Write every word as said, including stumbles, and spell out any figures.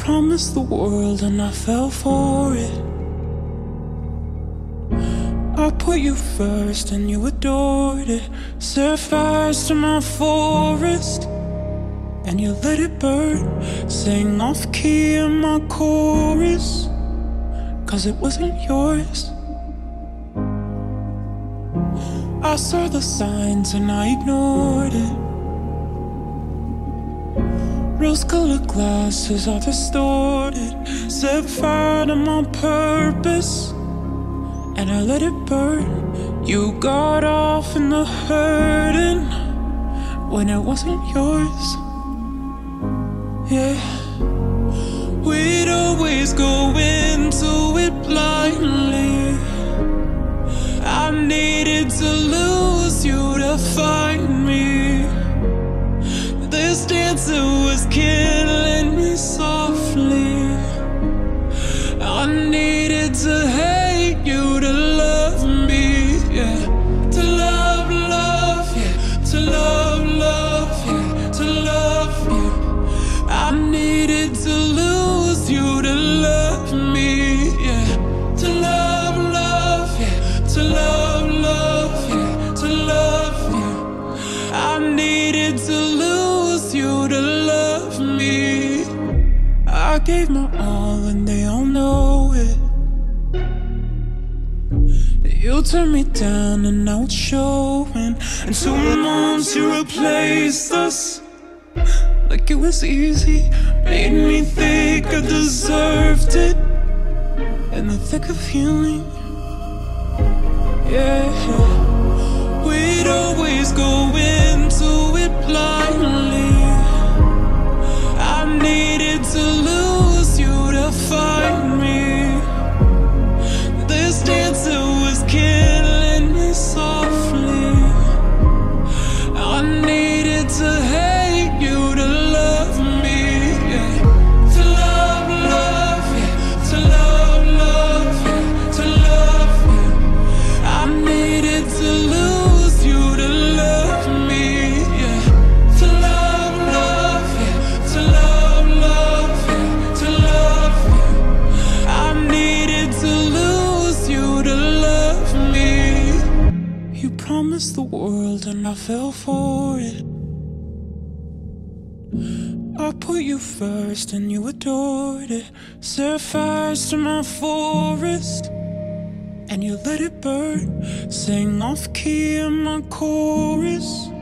promised the world and I fell for it. I put you first and you adored it. Set fires to my forest and you let it burn. Sang off key in my chorus, cause it wasn't yours. I saw the signs and I ignored it. Rose-colored glasses are distorted. Set fire to my purpose and I let it burn. You got off in the hurting when it wasn't yours. Yeah, we'd always go into it blindly. I needed to lose you to find me. This dancer was killing me softly. I needed to hate you to love me, yeah. To love, love, yeah. To love, love, yeah. To love you. I needed to lose you to love me, yeah. To love, love, yeah. To love, love, yeah. To love you. I needed to lose you to love me. I gave my all and they all know it. You turned me down and now it's showing. And two months you replaced us like it was easy. Made me think I deserved it in the thick of healing. Yeah, we'd always go into it blindly. I needed to lose you to find me. This dancer was killing me softly. I needed to hate you to love me, yeah. To love, love, yeah. To love, love, yeah. To love you. I needed to lose you to love me, yeah. To love, love, yeah. To love, love, yeah. To love you. I needed to lose you to love me. You promised the world and I fell for it. I put you first and you adored it. Set fires to my forest and you let it burn. Sang off key in my chorus